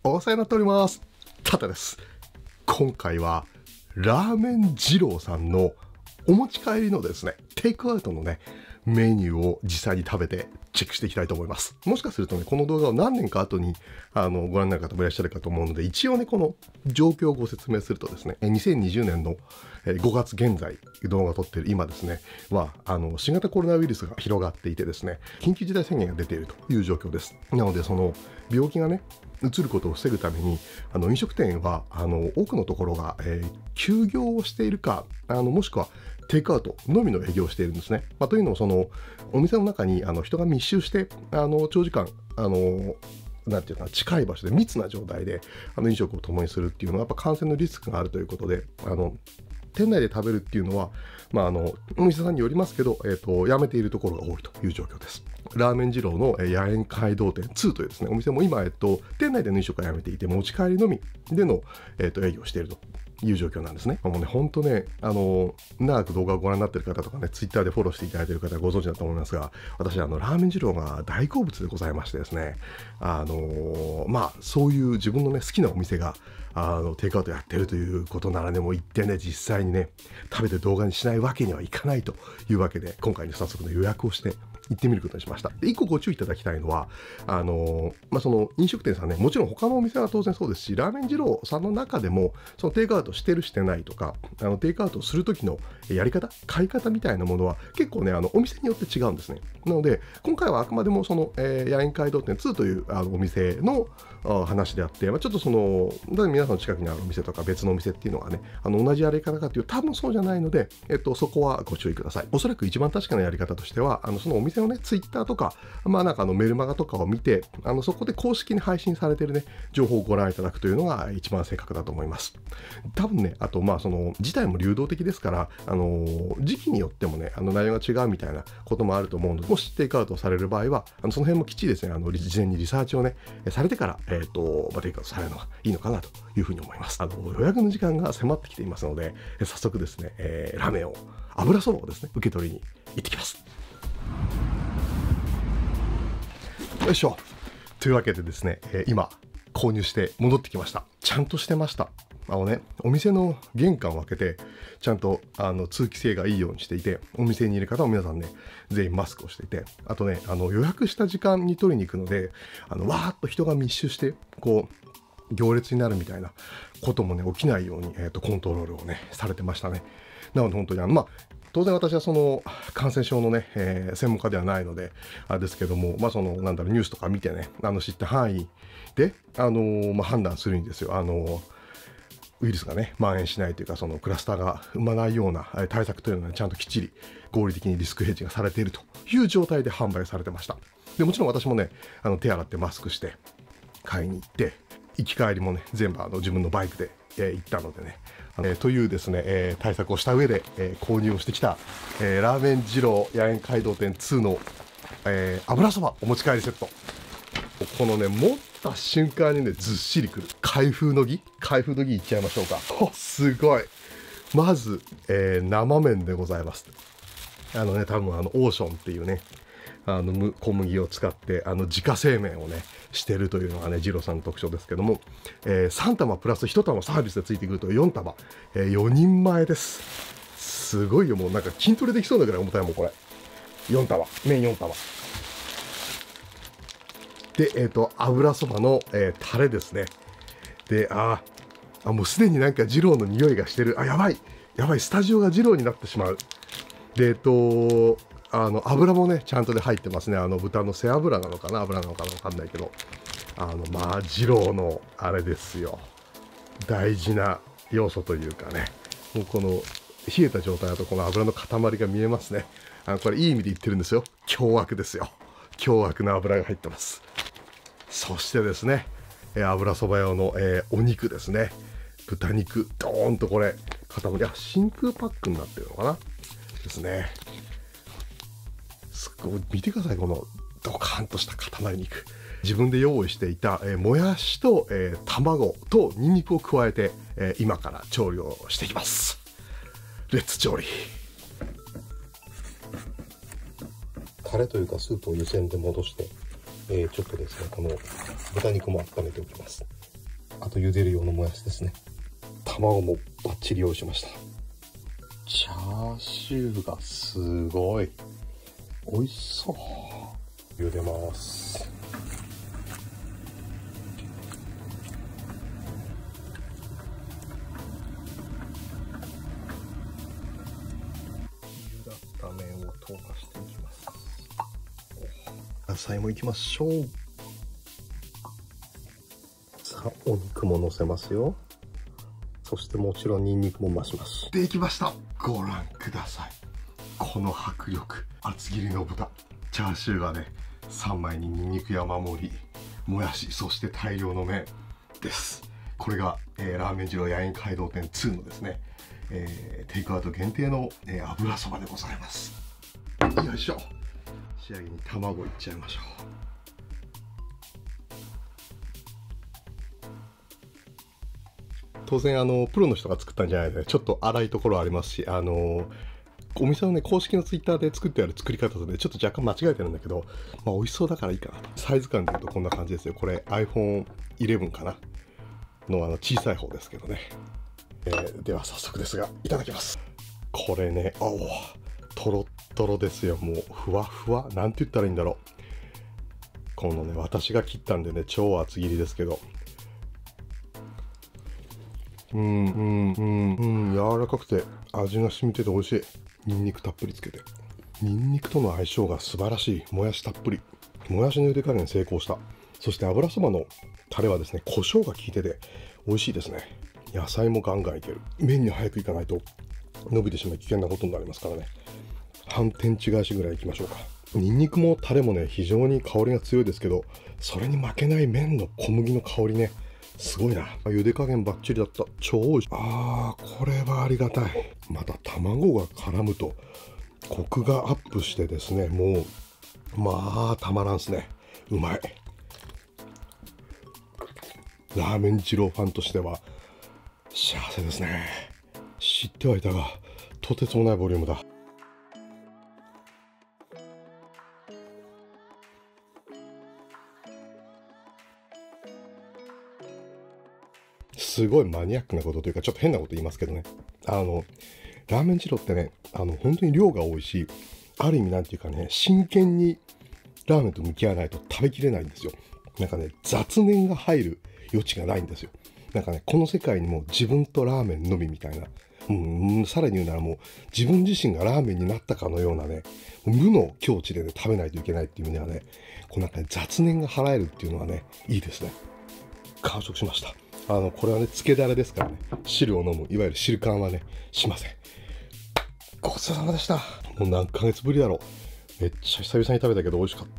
お世話になっております。タタです。今回はラーメン二郎さんのお持ち帰りのですね、テイクアウトのね、メニューを実際に食べてチェックしていきたいと思います。もしかするとね、この動画を何年か後にご覧になる方もいらっしゃるかと思うので、一応ね、この状況をご説明するとですね、2020年の5月現在、動画を撮っている今ですね、は、新型コロナウイルスが広がっていてですね、緊急事態宣言が出ているという状況です。なので、その病気がね、移ることを防ぐために、飲食店は、多くのところが、休業をしているか、もしくは、テイクアウトのみの営業をしているんですね。というのも、その、お店の中に人が密集して、長時間、なんていうか近い場所で密な状態で飲食を共にするっていうのはやっぱ感染のリスクがあるということで、店内で食べるっていうのは、お店さんによりますけど、やめているところが多いという状況です。ラーメン二郎の野苑街道店2というですね、お店も今、店内での飲食はやめていて、持ち帰りのみでの、営業をしているという状況なんですね。もうね、本当ね、長く動画をご覧になっている方とかね、ツイッターでフォローしていただいている方はご存知だと思いますが、私、ラーメン二郎が大好物でございましてですね、そういう自分のね、好きなお店が、テイクアウトやってるということならね、もう行ってね、実際にね、食べて動画にしないわけにはいかないというわけで、今回ね、早速の予約をして、行ってみることにしました。で、一個ご注意いただきたいのは、その飲食店さんね、もちろん他のお店は当然そうですし、ラーメン二郎さんの中でも、そのテイクアウトしてるしてないとか、テイクアウトする時のやり方、買い方みたいなものは結構ね、お店によって違うんですね。なので、今回はあくまでもその、野苑街道店2というお店の話であって、ちょっとその、皆さんの近くにあるお店とか別のお店っていうのがね、同じやり方かというと多分そうじゃないので、そこはご注意ください。おそらく一番確かなやり方としては、そのお店のね、ツイッターとか、メルマガとかを見て、そこで公式に配信されているね、情報をご覧いただくというのが一番正確だと思います。多分ね、あと、その、自体も流動的ですから、時期によってもね、内容が違うみたいなこともあると思うので、もしテイクアウトされる場合は、その辺もきっちりですね、事前にリサーチをね、されてから、テイクアウトされるのがいいのかなというふうに思います。予約の時間が迫ってきていますので、早速ですね、ラーメンを、油そばをですね、受け取りに行ってきます。よいしょ。というわけでですね、今、購入して戻ってきました。ちゃんとしてました。お店の玄関を開けて、ちゃんと通気性がいいようにしていて、お店にいる方は皆さんね、全員マスクをしていて、あとね、予約した時間に取りに行くので、わーっと人が密集して、こう、行列になるみたいなこともね、起きないように、コントロールをね、されてましたね。なので本当に当然私はその感染症のね、専門家ではないので、ですけども、その、ニュースとか見てね、知った範囲で、判断するにですよ、ウイルスがね、蔓延しないというか、そのクラスターが生まないような対策というのは、ちゃんときっちり合理的にリスクヘッジがされているという状態で販売されてました。で、もちろん私もね、手洗ってマスクして買いに行って、行き帰りもね、全部自分のバイクで、行ったのでね、というですね、対策をした上で、購入をしてきた、ラーメン二郎野苑街道店2の、油そばお持ち帰りセット。このね、持った瞬間にね、ずっしりくる。開封の儀いっちゃいましょうか。すごい。まず、生麺でございます。多分オーションっていうね、小麦を使って自家製麺をねしてるというのがね二郎さんの特徴ですけども、3玉プラス1玉サービスでついてくると4玉、4人前です。すごいよ。もうなんか筋トレできそうなぐらい重たいもんこれ。4玉麺4玉で、油そばの、タレですね。で、もうすでになんか二郎の匂いがしてる。やばいスタジオが二郎になってしまう。で、油もね、ちゃんとで入ってますね。豚の背脂なのかな、油なのかな、わかんないけど。二郎の、あれですよ。大事な要素というかね。もうこの、冷えた状態だとこの油の塊が見えますね。これいい意味で言ってるんですよ。凶悪ですよ。凶悪な油が入ってます。そしてですね、油そば用の、お肉ですね。豚肉、ドーンとこれ、塊。真空パックになってるのかなですね。見てください、このドカンとした塊肉。自分で用意していた、もやしと、卵とニンニクを加えて、今から調理をしていきます。レッツ調理。タレというかスープを湯煎で戻して、ちょっとですね、この豚肉も温めておきます。 あと茹でる用のもやしですね。卵もバッチリ用意しました。チャーシューがすごい美味しそう。茹でます。茹だった麺を投下していきます。野菜もいきましょう。さあ、お肉も乗せますよ。そしてもちろんニンニクも増します。できました。ご覧ください。この迫力。厚切りの豚。チャーシューがね、3枚にニンニク山盛り、もやし、そして大量の麺です。これが、ラーメン二郎野苑街道店2のですね、テイクアウト限定の、油そばでございます。よいしょ。仕上げに卵いっちゃいましょう。当然プロの人が作ったんじゃないのでちょっと粗いところはありますし、お店のね公式のツイッターで作ってある作り方でちょっと若干間違えてるんだけど、まあ美味しそうだからいいかなと。サイズ感でいうとこんな感じですよ。これ iPhone11 かなの小さい方ですけどね。では早速ですがいただきます。これね、とろっとろですよ。もうふわふわ、なんて言ったらいいんだろう。このね、私が切ったんでね、超厚切りですけど、柔らかくて味が染みてて美味しい。ニンニクたっぷりつけて、ニンニクとの相性が素晴らしい。もやしたっぷり、もやしの茹で加減成功した。そして油そばのタレはですね、胡椒が効いてて美味しいですね。野菜もガンガンいける。麺に早くいかないと伸びてしまい危険なことになりますからね。反転違いしぐらいいきましょうか。ニンニクもタレもね、非常に香りが強いですけど、それに負けない麺の小麦の香りね、すごいな。茹で加減バッチリだった。超美味しい。これはありがたい。また卵が絡むとコクがアップしてですね、もうまあたまらんすね。うまい。ラーメン二郎ファンとしては幸せですね。知ってはいたがとてつもないボリュームだ。すごいマニアックなことというかちょっと変なこと言いますけどね、ラーメン二郎ってね、本当に量が多いし、ある意味なんていうかね、真剣にラーメンと向き合わないと食べきれないんですよ。なんかね、雑念が入る余地がないんですよ。なんかね、この世界にも自分とラーメンのみみたいな、さらに言うならもう自分自身がラーメンになったかのようなね、無の境地でね、食べないといけないっていう意味ではね、こうなんかね、雑念が払えるっていうのはね、いいですね。完食しました。これはね、つけだれですからね、汁を飲む、いわゆる汁感はね、しません。ごちそうさまでした。もう何ヶ月ぶりだろう。めっちゃ久々に食べたけど美味しかった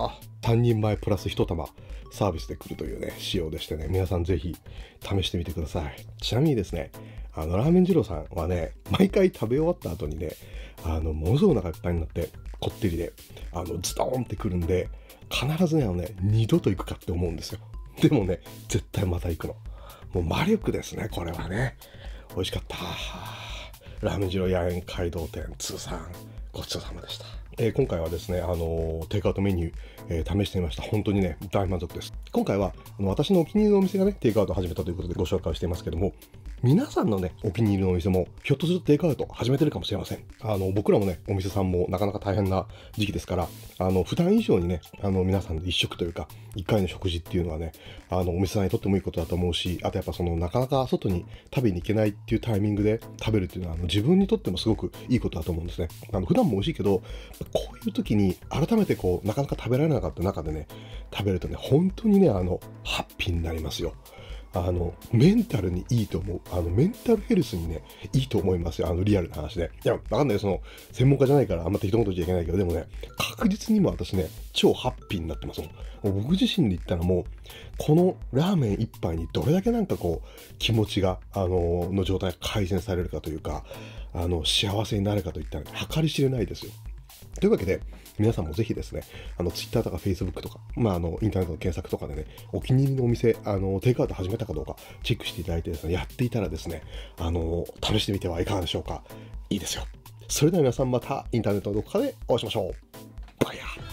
。3人前プラス1玉サービスで来るというね、仕様でしてね、皆さんぜひ試してみてください。ちなみにですね、ラーメン二郎さんはね、毎回食べ終わった後にね、ものすごいお腹いっぱいになって、こってりで、ズドーンってくるんで、必ずね、二度と行くかって思うんですよ。でもね、絶対また行くの。もう魔力ですね、これはね。美味しかった。ラーメン二郎野苑街道店2さん、ごちそうさまでした。今回はですね、テイクアウトメニュー、試してみました。本当にね、大満足です。今回は私のお気に入りのお店がね、テイクアウトを始めたということでご紹介をしていますけども、皆さんのね、お気に入りのお店も、ひょっとするとテイクアウト始めてるかもしれません。僕らもね、お店さんもなかなか大変な時期ですから、普段以上にね、皆さんで一食というか、一回の食事っていうのはね、お店さんにとってもいいことだと思うし、あとやっぱなかなか外に食べに行けないっていうタイミングで食べるっていうのは、自分にとってもすごくいいことだと思うんですね。普段も美味しいけど、こういう時に改めてこう、なかなか食べられなかった中でね、食べるとね、本当にね、ハッピーになりますよ。メンタルにいいと思う。メンタルヘルスにね、いいと思いますよ。リアルな話で。いや、わかんないよ。専門家じゃないから、あんま適当なこと言っちゃいけないけど、でもね、確実にも私ね、超ハッピーになってますもん。僕自身で言ったらもう、このラーメン一杯にどれだけなんかこう、気持ちが、の状態が改善されるかというか、幸せになるかといったら、計り知れないですよ。というわけで、皆さんもぜひですね、Twitter とか Facebook とか、インターネットの検索とかでね、お気に入りのお店、テイクアウト始めたかどうかチェックしていただいてですね、やっていたらですね、試してみてはいかがでしょうか。いいですよ。それでは皆さんまたインターネットのどこかでお会いしましょう。バイヤー。